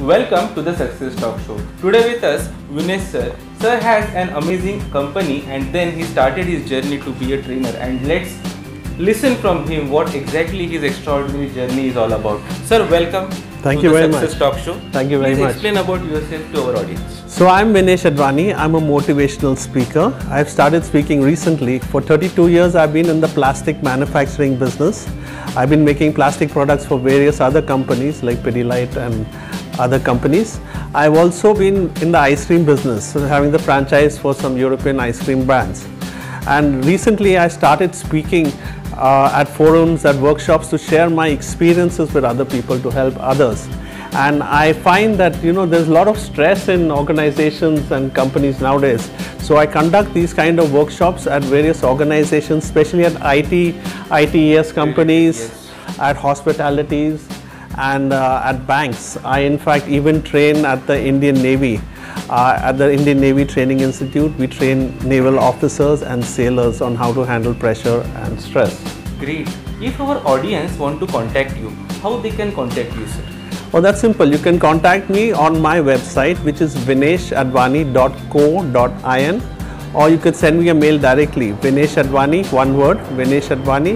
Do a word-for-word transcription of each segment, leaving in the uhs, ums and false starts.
Welcome to the Success Talk Show. Today with us, Vinesh sir. Sir has an amazing company and then he started his journey to be a trainer, and let's listen from him what exactly his extraordinary journey is all about. Sir, welcome Thank to you the very Success much. Talk Show. Thank you very Please much. explain about yourself to our audience. So I'm Vinesh Advani. I'm a motivational speaker. I've started speaking recently. For thirty-two years I've been in the plastic manufacturing business. I've been making plastic products for various other companies like Pidilite and other companies. I've also been in the ice cream business, so having the franchise for some European ice cream brands. And recently I started speaking uh, at forums, at workshops, to share my experiences with other people, to help others. And I find that, you know, there's a lot of stress in organizations and companies nowadays. So I conduct these kind of workshops at various organizations, especially at I T, I T E S companies, yes. At hospitalities, and uh, at banks. I in fact even train at the Indian Navy. Uh, at the Indian Navy Training Institute, we train naval officers and sailors on how to handle pressure and stress. Great. If our audience want to contact you, how they can contact you, sir? Oh, that's simple. You can contact me on my website, which is vinesh advani dot co dot in, or you could send me a mail directly, Vinesh Advani, one word, Vinesh Advani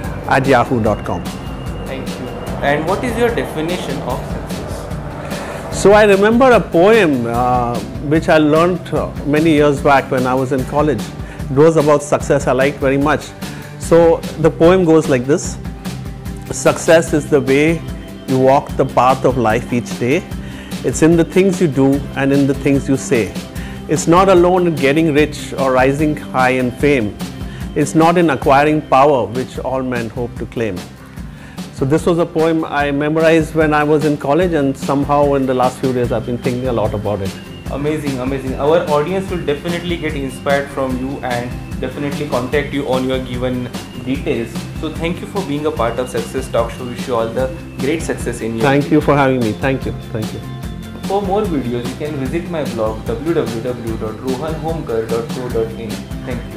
at yahoo dot com. Thank you. And what is your definition of success? So I remember a poem uh, which I learned uh, many years back when I was in college. It was about success. I liked very much. So the poem goes like this: success is the way you walk the path of life each day. It's in the things you do and in the things you say. It's not alone in getting rich or rising high in fame. It's not in acquiring power which all men hope to claim. So this was a poem I memorized when I was in college, and somehow in the last few days I've been thinking a lot about it. Amazing, amazing. Our audience will definitely get inspired from you and definitely contact you on your given details. So thank you for being a part of Success Talk Show. Wish you all the great success in your Thank life. you for having me. Thank you. Thank you. For more videos, you can visit my blog w w w dot rohan homkar dot co dot in. Thank you.